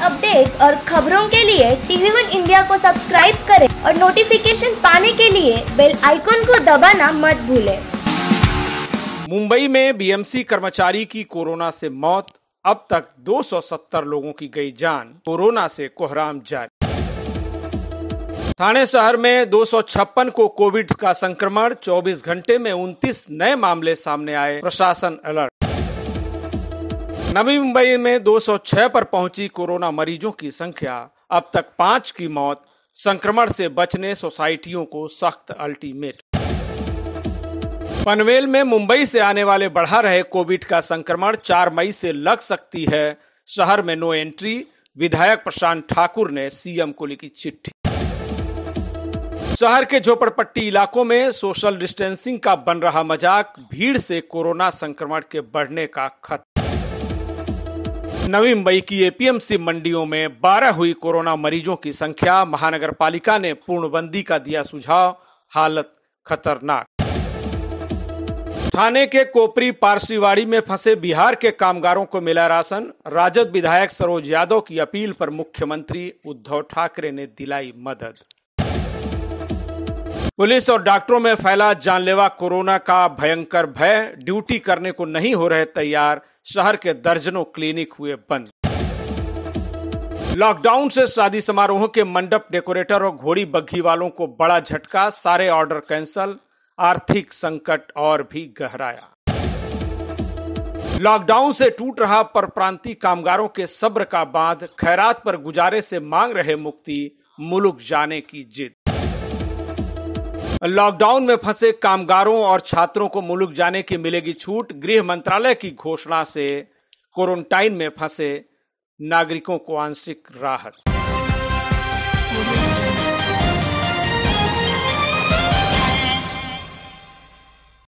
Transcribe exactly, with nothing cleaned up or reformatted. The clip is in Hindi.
अपडेट और खबरों के लिए टीवी वन इंडिया को सब्सक्राइब करें और नोटिफिकेशन पाने के लिए बेल आइकॉन को दबाना मत भूलें। मुंबई में बीएमसी कर्मचारी की कोरोना से मौत, अब तक दो सौ सत्तर लोगों की गई जान, कोरोना से कोहराम जारी। ठाणे शहर में दो सौ छप्पन को कोविड का संक्रमण, चौबीस घंटे में उनतीस नए मामले सामने आए, प्रशासन अलर्ट। नवी मुंबई में दो सौ छह पर पहुंची कोरोना मरीजों की संख्या, अब तक पांच की मौत, संक्रमण से बचने सोसाइटियों को सख्त अल्टीमेट। पनवेल में मुंबई से आने वाले बढ़ा रहे कोविड का संक्रमण, चार मई से लग सकती है, शहर में नो एंट्री, विधायक प्रशांत ठाकुर ने सीएम को लिखी चिट्ठी। शहर के झोपड़पट्टी इलाकों में सोशल डिस्टेंसिंग का बन रहा मजाक, भीड़ से कोरोना संक्रमण के बढ़ने का खतरा। नवी मुंबई की एपीएमसी मंडियों में बारह हुई कोरोना मरीजों की संख्या, महानगर पालिका ने पूर्णबंदी का दिया सुझाव, हालत खतरनाक। ठाणे के कोपरी पारसीवाड़ी में फंसे बिहार के कामगारों को मिला राशन, राजद विधायक सरोज यादव की अपील पर मुख्यमंत्री उद्धव ठाकरे ने दिलाई मदद। पुलिस और डॉक्टरों में फैला जानलेवा कोरोना का भयंकर भय, ड्यूटी करने को नहीं हो रहे तैयार, शहर के दर्जनों क्लिनिक हुए बंद। लॉकडाउन से शादी समारोहों के मंडप, डेकोरेटर और घोड़ी बग्घी वालों को बड़ा झटका, सारे ऑर्डर कैंसल, आर्थिक संकट और भी गहराया। लॉकडाउन से टूट रहा परप्रांतीय कामगारों के सब्र का बांध, खैरात पर गुजारे से मांग रहे मुक्ति, मुल्क जाने की जिद। लॉकडाउन में फंसे कामगारों और छात्रों को मुल्क जाने की मिलेगी छूट, गृह मंत्रालय की घोषणा से क्वारंटाइन में फंसे नागरिकों को आंशिक राहत।